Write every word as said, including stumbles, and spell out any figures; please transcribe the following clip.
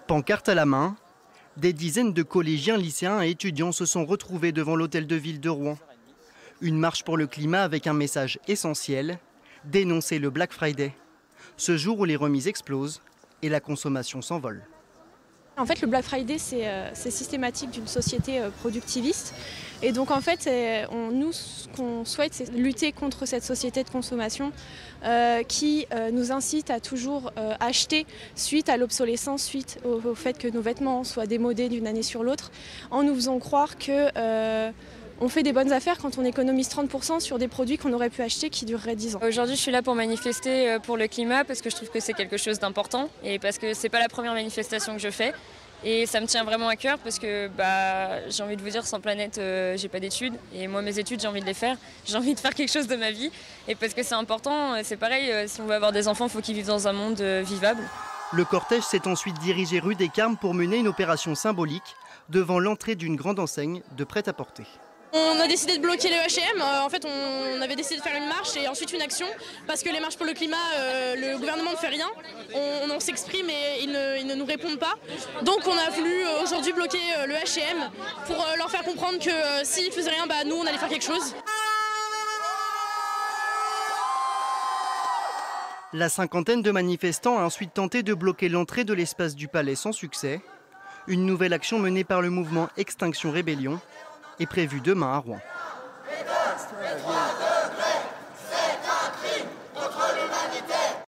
Pancarte à la main, des dizaines de collégiens, lycéens et étudiants se sont retrouvés devant l'hôtel de ville de Rouen. Une marche pour le climat avec un message essentiel, dénoncer le Black Friday, ce jour où les remises explosent et la consommation s'envole. En fait, le Black Friday, c'est euh, systématique d'une société euh, productiviste. Et donc, en fait, on, nous, ce qu'on souhaite, c'est lutter contre cette société de consommation euh, qui euh, nous incite à toujours euh, acheter suite à l'obsolescence, suite au, au fait que nos vêtements soient démodés d'une année sur l'autre, en nous faisant croire que euh, on fait des bonnes affaires quand on économise trente pour cent sur des produits qu'on aurait pu acheter qui dureraient dix ans. Aujourd'hui, je suis là pour manifester pour le climat parce que je trouve que c'est quelque chose d'important et parce que c'est pas la première manifestation que je fais. Et ça me tient vraiment à cœur parce que bah, j'ai envie de vous dire, sans planète, euh, j'ai pas d'études. Et moi, mes études, j'ai envie de les faire. J'ai envie de faire quelque chose de ma vie. Et parce que c'est important, c'est pareil, euh, si on veut avoir des enfants, il faut qu'ils vivent dans un monde euh, vivable. Le cortège s'est ensuite dirigé rue des Carmes pour mener une opération symbolique devant l'entrée d'une grande enseigne de prêt-à-porter. On a décidé de bloquer le H et M. Euh, en fait, on avait décidé de faire une marche et ensuite une action parce que les marches pour le climat, euh, le gouvernement ne fait rien. On, on s'exprime et ils ne, ils ne nous répondent pas. Donc, on a voulu euh, aujourd'hui bloquer euh, le H et M pour euh, leur faire comprendre que euh, s'ils ne faisaient rien, bah, nous, on allait faire quelque chose. La cinquantaine de manifestants a ensuite tenté de bloquer l'entrée de l'espace du palais sans succès. Une nouvelle action menée par le mouvement Extinction Rébellion est prévue demain à Rouen.